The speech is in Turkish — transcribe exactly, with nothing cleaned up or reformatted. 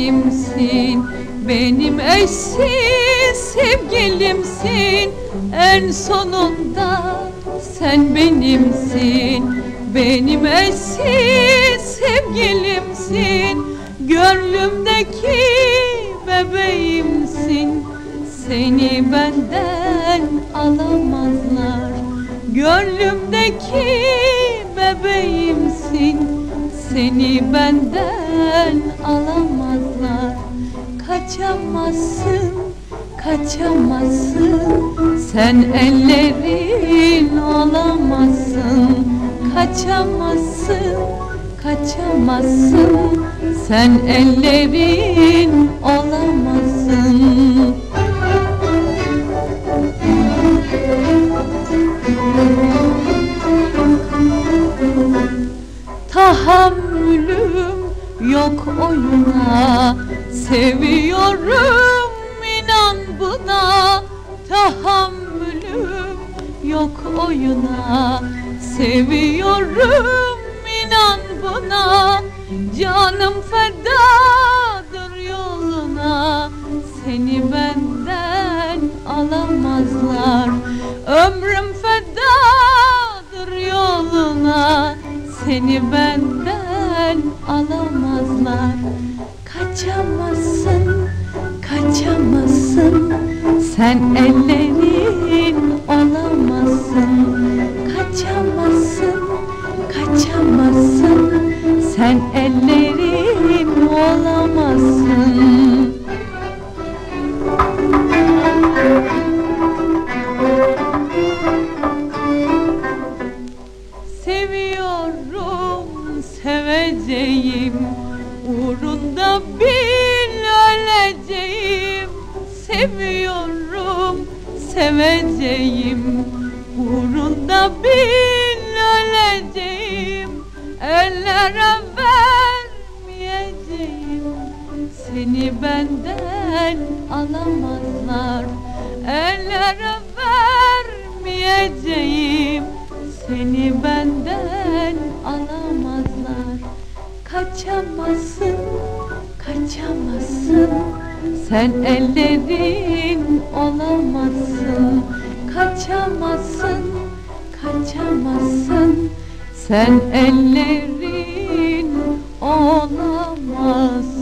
benimsin, benim eşsiz sevgilimsin. En sonunda sen benimsin, benim eşsiz sevgilimsin. Gönlümdeki bebeğimsin, seni benden alamazlar. Gönlümdeki bebeğimsin, seni benden alamazlar. Kaçamazsın, kaçamazsın, sen ellerin olamazsın. Kaçamazsın, kaçamazsın, sen ellerin olamazsın. Tahammülüm yok oyuna, seviyorum inan buna. Tahammülüm yok oyuna, seviyorum inan buna. Canım fedadır yoluna, seni benden alamazlar. Ömrüm fedadır yoluna, seni benden alamazlar. Kaçamazsın, kaçamazsın, sen ellerin olamazsın. Kaçamazsın, kaçamazsın, sen ellerin olamazsın. Seviyorum, seveceğim, uğrunda bil öleceğim. Seviyorum, seveceğim, uğrunda bil öleceğim. Ellere vermeyeceğim, seni benden alamazlar. Ellere vermeyeceğim, seni benden alamazlar. Kaçamazsın, kaçamazsın, sen ellerin olamazsın. Kaçamazsın, kaçamazsın, sen ellerin olamazsın.